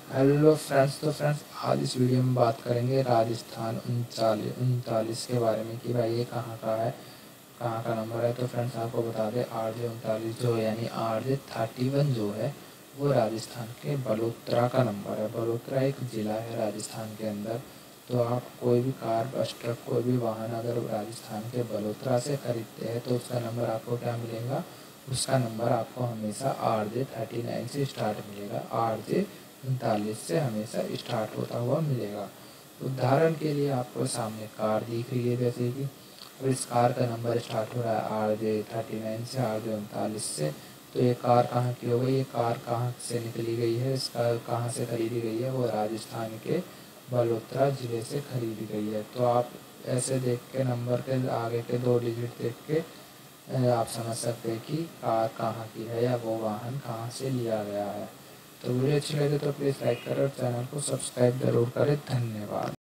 Hello friends, तो friends आज इस वीडियो में बात करेंगे राजस्थान उनतालीस के बारे में कि भाई ये कहाँ का है, कहाँ का नंबर है। तो फ्रेंड्स आपको बता दें RJ 39 जो यानी RJ 31 जो है वो राजस्थान के बलोत्रा का नंबर है। बलोत्रा एक ज़िला है राजस्थान के अंदर। तो आप कोई भी कार, बस, ट्रक, कोई भी वाहन अगर राजस्थान के बलोत्रा से खरीदते हैं तो उसका नंबर आपको क्या मिलेगा, उसका नंबर आपको हमेशा RJ 39 से स्टार्ट मिलेगा, RJ 39 से हमेशा स्टार्ट होता हुआ मिलेगा। उदाहरण के लिए आपको सामने कार दिख रही है, जैसे कि अब इस कार का नंबर स्टार्ट हो रहा है RJ 39 से, RJ 39 से। तो ये कार कहाँ की हो गई, ये कार कहाँ से निकली गई है, इसका कहाँ से खरीदी गई है, वो राजस्थान के बलोत्रा ज़िले से खरीदी गई है। तो आप ऐसे देख के नंबर के आगे के 2 डिजिट देख के आप समझ सकते हैं कि कार कहाँ की है या वो वाहन कहाँ से लिया गया है। तो वीडियो अच्छी लगे तो प्लीज़ लाइक करें और चैनल को सब्सक्राइब ज़रूर करें। धन्यवाद।